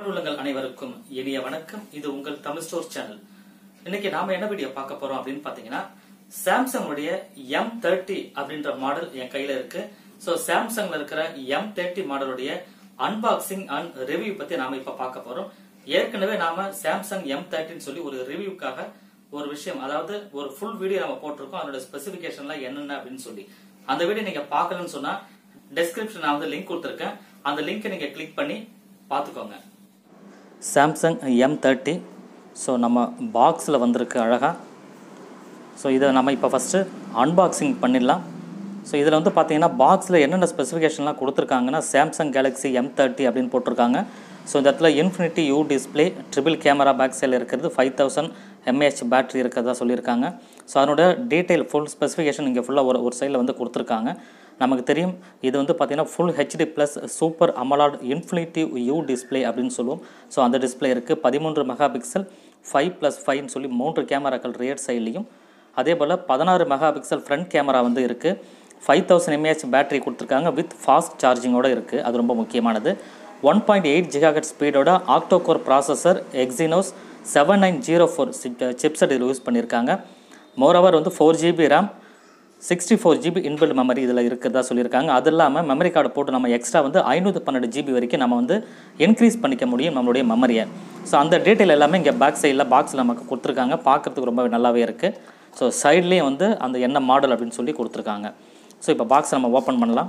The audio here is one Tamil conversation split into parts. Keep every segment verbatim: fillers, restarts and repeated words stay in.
உள்ளங்கள் அனைவருக்கும் இனிய வணக்கம். இது உங்கள் தமிழ் ஸ்டோர் சேனல். இன்னைக்கு நாம என்ன வீடியோ பார்க்க போறோம் அப்படின்னு பாத்தீங்கன்னா, சாம்சங் உடைய எம் தேர்ட்டி அப்படின்ற மாடல் என் கையில இருக்கு. சோ சாம்சங்ல இருக்கிற எம் தேர்ட்டி மாடலுடைய அன்பாக்சிங் அண்ட் ரிவ்யூ பத்தி நாம இப்ப பார்க்க போறோம். ஏற்கனவே நாம சாம்சங் எம் தேர்ட்டின்னு சொல்லி ஒரு ரிவ்யூக்காக ஒரு விஷயம், அதாவது ஒரு ஃபுல் வீடியோ நம்ம போட்டிருக்கோம். அதோட ஸ்பெசிபிகேஷன்லாம் என்னென்ன அப்படின்னு சொல்லி அந்த வீடியோ நீங்க பார்க்கலன்னு சொன்னா டிஸ்கிரிப்ஷன் நான் வந்து லிங்க் கொடுத்துருக்கேன். அந்த லிங்கை நீங்க கிளிக் பண்ணி பார்த்துக்கோங்க. சாம்சங் எம் தேர்ட்டி ஸோ நம்ம பாக்ஸில் வந்திருக்கு அழகாக. ஸோ இதை நம்ம இப்போ ஃபஸ்ட்டு அன்பாக்சிங் பண்ணிடலாம். ஸோ இதில் வந்து பார்த்தீங்கன்னா பாக்ஸில் என்னென்ன ஸ்பெசிஃபிகேஷன்லாம் கொடுத்துருக்காங்கன்னா, சாம்சங் கேலக்ஸி எம் தேர்ட்டி அப்படின்னு போட்டிருக்காங்க. ஸோ இந்த இடத்துல infinity U display, triple camera back சைடில் இருக்கிறது, ஃபைவ் தௌசண்ட் எம்ஏஹெச் பேட்டரி இருக்கிறதா சொல்லியிருக்காங்க. ஸோ அதனோட டீட்டெயில் ஃபுல் ஸ்பெசிஃபிகேஷன் இங்கே ஃபுல்லாக ஒரு ஒரு சைடில் வந்து கொடுத்துருக்காங்க. நமக்கு தெரியும் இது வந்து பார்த்திங்கன்னா full HD plus super AMOLED infinity U display அப்படின்னு சொல்லுவோம். ஸோ அந்த டிஸ்பிளே இருக்குது. பதிமூன்று மெகா பிக்சல் ஃபைவ் ப்ளஸ் ஃபைவ்னு சொல்லி மூன்று கேமராக்கள் ரியர் சைட்லேயும், அதே போல் பதினாறு மெகா பிக்சல் ஃப்ரண்ட் கேமரா வந்து இருக்குது. ஃபைவ் தௌசண்ட் எம்ஏஹெச் பேட்டரி கொடுத்துருக்காங்க வித் ஃபாஸ்ட் சார்ஜிங்கோடு இருக்குது. அது ரொம்ப முக்கியமானது. ஒன் பாயிண்ட் எயிட் ஜிஹெச் ஸ்பீடோட octa core processor Exynos seven nine zero four chipset இதில் யூஸ் பண்ணியிருக்காங்க. மோரோவர் வந்து four GB RAM, sixty four GB inbuilt memory இதில் இருக்கிறதா சொல்லியிருக்காங்க. அது இல்லாமல் மெமரி கார்டு போட்டு நம்ம எக்ஸ்ட்ரா வந்து ஐநூற்றி பன்னெண்டு ஜிபி வரைக்கும் நம்ம வந்து இன்க்ரீஸ் பண்ணிக்க முடியும் நம்மளுடைய மெமரியை. ஸோ அந்த டீட்டெயில் எல்லாமே இங்கே பேக் சைடில் பாக்ஸில் நமக்கு கொடுத்துருக்காங்க. பார்க்குறதுக்கு ரொம்ப நல்லாவே இருக்குது. ஸோ சைட்லேயும் வந்து அந்த என்ன மாடல் அப்படின்னு சொல்லி கொடுத்துருக்காங்க. ஸோ இப்போ பாக்ஸை நம்ம ஓப்பன் பண்ணலாம்.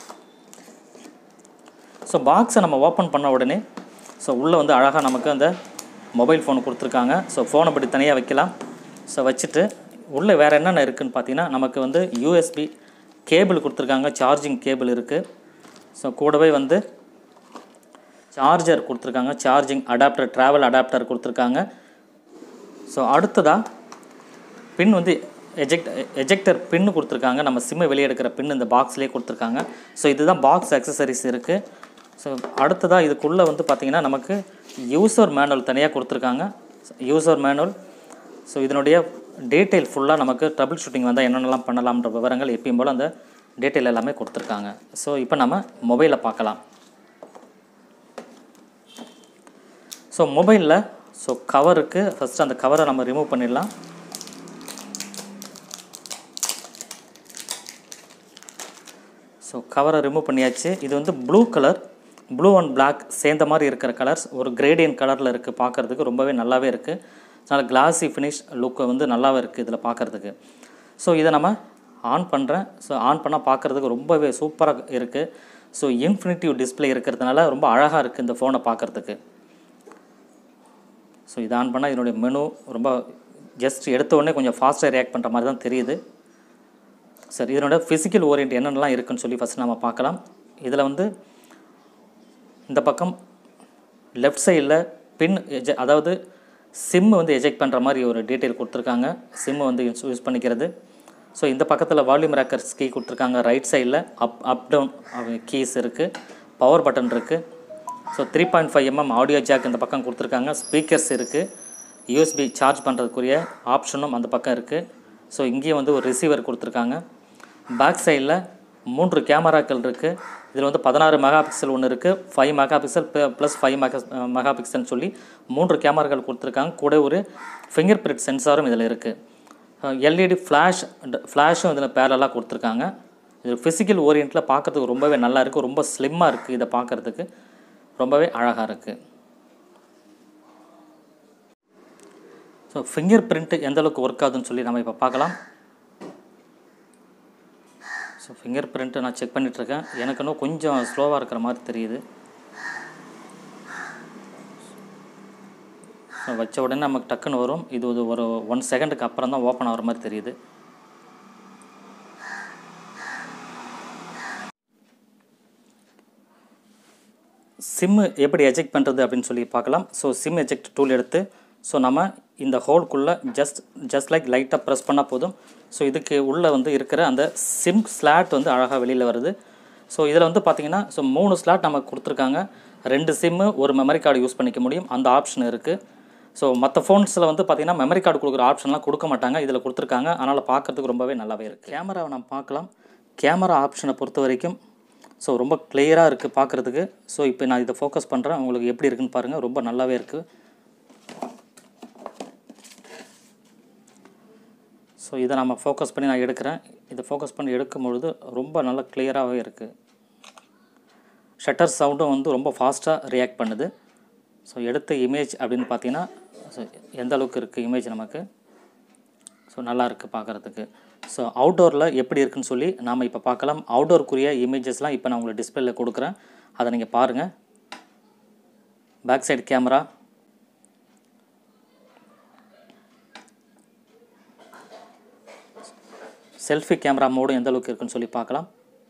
ஸோ பாக்ஸை நம்ம ஓப்பன் பண்ண உடனே ஸோ உள்ளே வந்து அழகாக நமக்கு அந்த மொபைல் ஃபோன் கொடுத்துருக்காங்க. ஸோ ஃபோனை பற்றி தனியாக வைக்கலாம். ஸோ வச்சுட்டு உள்ளே வேறு என்னென்ன இருக்குதுன்னு பார்த்தீங்கன்னா, நமக்கு வந்து யூஎஸ்பி கேபிள் கொடுத்துருக்காங்க, சார்ஜிங் கேபிள் இருக்குது. ஸோ கூடவே வந்து சார்ஜர் கொடுத்துருக்காங்க, சார்ஜிங் அடாப்டர், ட்ராவல் அடாப்டர் கொடுத்துருக்காங்க. ஸோ அடுத்ததாக பின் வந்து எஜெக்ட் எஜெக்டர் பின்னு கொடுத்துருக்காங்க. நம்ம சிம்மை வெளியே எடுக்கிற பின் இந்த பாக்ஸ்லேயே கொடுத்துருக்காங்க. ஸோ இதுதான் பாக்ஸ் அக்சசரிஸ் இருக்குது. ஸோ அடுத்ததாக இதுக்குள்ளே வந்து பார்த்திங்கன்னா நமக்கு யூசர் மேனுவல் தனியாக கொடுத்துருக்காங்க. User manual. ஸோ இதனுடைய டீட்டெயில் ஃபுல்லாக நமக்கு ட்ரபிள் ஷூட்டிங் வந்தால் என்னென்னலாம் பண்ணலாம்ன்ற விவரங்கள் எப்பயும் போல் அந்த டீட்டெயில் எல்லாமே கொடுத்துருக்காங்க. ஸோ இப்போ நம்ம மொபைலை பார்க்கலாம். ஸோ மொபைலில் ஸோ கவருக்கு ஃபஸ்ட்டு அந்த கவரை நம்ம ரிமூவ் பண்ணிடலாம். ஸோ கவரை ரிமூவ் பண்ணியாச்சு. இது வந்து blue colour, blue and black சேர்ந்த மாதிரி இருக்கிற கலர்ஸ், ஒரு கிரேடியன் கலரில் இருக்குது. பார்க்குறதுக்கு ரொம்பவே நல்லாவே இருக்குது. அதனால் கிளாஸி ஃபினிஷ் லுக்கு வந்து நல்லாவே இருக்குது இதில் பார்க்குறதுக்கு. ஸோ இதை நம்ம ஆன் பண்ணுறேன். ஸோ ஆன் பண்ணால் பார்க்குறதுக்கு ரொம்பவே சூப்பராக இருக்குது. ஸோ இன்ஃபினிட்டிவ் டிஸ்பிளே இருக்கிறதுனால ரொம்ப அழகாக இருக்குது இந்த ஃபோனை பார்க்குறதுக்கு. ஸோ இதை ஆன் பண்ணால் இதனுடைய மெனு ரொம்ப ஜஸ்ட் எடுத்த உடனே கொஞ்சம் ஃபாஸ்ட்டாக ரியாக்ட் பண்ணுற மாதிரி தான் தெரியுது. சரி, இதனோட ஃபிசிக்கல் ஓரியன்ட் என்னென்னலாம் இருக்குதுன்னு சொல்லி ஃபஸ்ட் நம்ம பார்க்கலாம். இதில் வந்து இந்த பக்கம் லெஃப்ட் சைடில் பின் எஜ அதாவது சிம்மு வந்து எஜெக்ட் பண்ணுற மாதிரி ஒரு டீட்டெயில் கொடுத்துருக்காங்க. சிம்மு வந்து யூஸ் பண்ணிக்கிறது. ஸோ இந்த பக்கத்தில் வால்யூம் ரேக்கர்ஸ் கீ கொடுத்துருக்காங்க. ரைட் சைடில் அப் அப் டவுன் கீஸ் இருக்குது. பவர் பட்டன் இருக்குது. So three point five mm audio jack இந்த பக்கம் கொடுத்துருக்காங்க. ஸ்பீக்கர்ஸ் இருக்குது. யூஎஸ்பி சார்ஜ் பண்ணுறதுக்குரிய ஆப்ஷனும் அந்த பக்கம் இருக்குது. ஸோ இங்கேயும் வந்து ஒரு ரிசீவர் கொடுத்துருக்காங்க. பேக் சைடில் மூன்று கேமராக்கள் இருக்குது. இதில் வந்து பதினாறு மெகா பிக்சல் ஒன்று இருக்குது, five megapixel plus five mega mega பிக்சல்னு சொல்லி மூன்று கேமராக்கள் கொடுத்துருக்காங்க. கூட ஒரு ஃபிங்கர் பிரிண்ட் சென்சாரும் இதில் இருக்குது. எல்இடி ஃப்ளாஷ் ஃப்ளாஷும் இதில் பேரலாக கொடுத்துருக்காங்க. இது ஃபிசிக்கல் ஓரியன்ட்டில் பார்க்குறதுக்கு ரொம்பவே நல்லா இருக்குது. ரொம்ப ஸ்லிம்மாக இருக்குது. இதை பார்க்குறதுக்கு ரொம்பவே அழகாக இருக்குது. ஸோ ஃபிங்கர் பிரிண்ட்டு எந்தளவுக்கு ஒர்க் ஆகுதுன்னு சொல்லி நம்ம இப்போ பார்க்கலாம். ஸோ ஃபிங்கர் பிரிண்ட்டு நான் செக் பண்ணிகிட்ருக்கேன். எனக்கு இன்னும் கொஞ்சம் ஸ்லோவாக இருக்கிற மாதிரி தெரியுது. ஸோ வச்ச உடனே நமக்கு டக்குன்னு வரும். இது ஒரு ஒன் செகண்டுக்கு அப்புறம் தான் ஓப்பன் ஆகிற மாதிரி தெரியுது. சிம்மு எப்படி எஜெக்ட் பண்ணுறது அப்படின்னு சொல்லி பார்க்கலாம். ஸோ சிம் எஜெக்ட் டூல் எடுத்து ஸோ நம்ம இந்த ஹோல்குள்ளே ஜஸ்ட் ஜஸ்ட் லைக் லைட்டாக ப்ரெஸ் பண்ணால் போதும். ஸோ இதுக்கு உள்ளே வந்து இருக்கிற அந்த சிம் ஸ்லாட் வந்து அழகாக வெளியில் வருது. ஸோ இதில் வந்து பார்த்திங்கன்னா ஸோ மூணு ஸ்லாட் நமக்கு கொடுத்துருக்காங்க. ரெண்டு சிம்மு, ஒரு மெமரி கார்டு யூஸ் பண்ணிக்க முடியும். அந்த ஆப்ஷன் இருக்குது. ஸோ மற்ற ஃபோன்ஸில் வந்து பார்த்திங்கன்னா மெமரி கார்டு கொடுக்குற ஆப்ஷன்லாம் கொடுக்க மாட்டாங்க. இதில் கொடுத்துருக்காங்க. அதனால் பார்க்குறதுக்கு ரொம்பவே நல்லாவே இருக்குது. கேமராவை நம்ம பார்க்கலாம். கேமரா ஆப்ஷனை பொறுத்த வரைக்கும் ஸோ ரொம்ப கிளியராக இருக்குது பார்க்குறதுக்கு. ஸோ இப்போ நான் இதை ஃபோக்கஸ் பண்ணுறேன், உங்களுக்கு எப்படி இருக்குன்னு பாருங்கள். ரொம்ப நல்லாவே இருக்குது. ஸோ இதை நம்ம ஃபோக்கஸ் பண்ணி நான் எடுக்கிறேன். இதை ஃபோக்கஸ் பண்ணி எடுக்கும் பொழுது ரொம்ப நல்லா கிளியராகவே இருக்குது. ஷட்டர் சவுண்டும் வந்து ரொம்ப ஃபாஸ்ட்டாக ரியாக்ட் பண்ணுது. ஸோ எடுத்த இமேஜ் அப்படின்னு பார்த்தீங்கன்னா ஸோ எந்த அளவுக்கு இருக்குது இமேஜ் நமக்கு. ஸோ நல்லா இருக்குது பார்க்குறதுக்கு. ஸோ அவுட்டோரில் எப்படி இருக்குன்னு சொல்லி நாம் இப்போ பார்க்கலாம். அவுட்டோருக்குரிய இமேஜஸ்லாம் இப்போ நான் உங்களுக்கு டிஸ்பிளேல கொடுக்குறேன், அதை நீங்கள் பாருங்கள். Back side camera, selfie camera மோடும் எந்த அளவுக்கு இருக்குன்னு சொல்லி பார்க்கலாம்.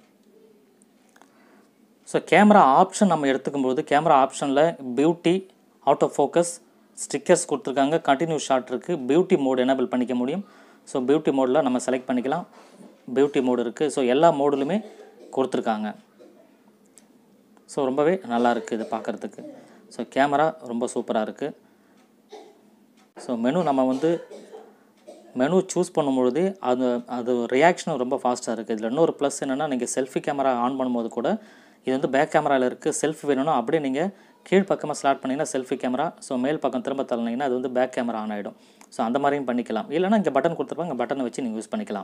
ஸோ கேமரா ஆப்ஷன் நம்ம எடுத்துக்கும்போது கேமரா ஆப்ஷனில் beauty, out of focus, stickers கொடுத்துருக்காங்க, கண்டினியூஸ் ஷாட் இருக்குது, பியூட்டி மோடு எனேபிள் பண்ணிக்க முடியும். ஸோ பியூட்டி மோடில் நம்ம செலக்ட் பண்ணிக்கலாம். பியூட்டி மோடு இருக்குது. ஸோ எல்லா மோடுலுமே கொடுத்துருக்காங்க. ஸோ ரொம்பவே நல்லா இருக்குது இது பார்க்குறதுக்கு. ஸோ கேமரா ரொம்ப சூப்பராக இருக்குது. ஸோ மெனு நம்ம வந்து மெனு சூஸ் பண்ணும்பொழுது அது அது ரியாக்ஷனும் ரொம்ப ஃபாஸ்ட்டாக இருக்குது. இதில் இன்னொரு ப்ளஸ் என்னென்னா, நீங்கள் செல்ஃபி கேமரா ஆன் பண்ணும்போது கூட இது வந்து பேக் கேமராவில் இருக்குது. செல்ஃபி வேணும்னா அப்படியே நீங்கள் கீழ் பக்கமாக ஸ்லாட் பண்ணிங்கன்னா செல்ஃபி கேமரா, ஸோ மேல் பக்கம் திரும்ப தள்ளினீங்கன்னா அது வந்து பேக் கேமரா ஆன் ஆகிடும். ஸோ அந்த மாதிரியும் பண்ணிக்கலாம். இல்லைனா இங்கே பட்டன் கொடுத்துருப்பாங்க, பட்டனை வச்சு நீங்கள் யூஸ் பண்ணிக்கலாம்.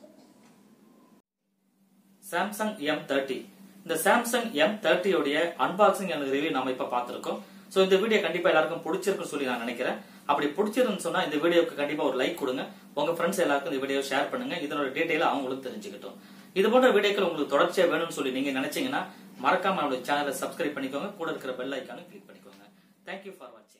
சாம்சங் எம் தேர்ட்டி, இந்த சாம்சங் எம் தேர்ட்டி உடைய அன்பாக்சிங் அண்ட் ரிவ்யூ நம்ம இப்ப பார்த்திருக்கோம். சோ இந்த வீடியோ கண்டிப்பா எல்லாருக்கும் பிடிச்சிருக்குன்னு சொல்லி நான் நினைக்கிறேன். அப்படி பிடிச்சிருன்னு சொன்னா இந்த வீடியோக்கு கண்டிப்பா ஒரு லைக் கொடுங்க. உங்க ஃப்ரெண்ட்ஸ் எல்லாருக்கும் இந்த வீடியோ ஷேர் பண்ணுங்க. இதனோட டீடைல் அவங்களுக்கு தெரிஞ்சுக்கிட்டோம். இது போன்ற வீடியோக்கள் உங்களுக்கு தொடர்ச்சியா வேணும்னு சொல்லி நீங்க நினைச்சீங்கன்னா மறக்காம நம்மளோட சேனலை சப்ஸ்கிரைப் பண்ணிக்கோங்க. கூட இருக்கிற பெல் ஐக்கானை கிளிக் பண்ணிக்கோங்க. தேங்க்யூ ஃபார் வாட்சிங்.